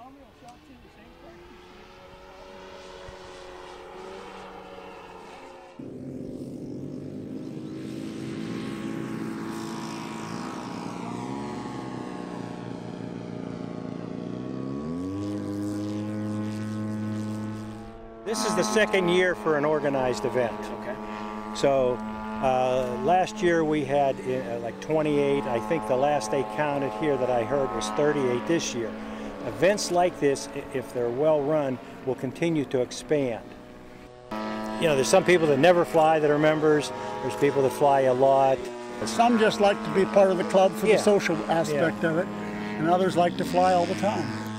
This is the second year for an organized event. Okay. So last year we had like 28. I think the last they counted here that I heard was 38 this year. Events like this, if they're well run, will continue to expand. You know, there's some people that never fly that are members. There's people that fly a lot. Some just like to be part of the club for the social aspect of it, and others like to fly all the time.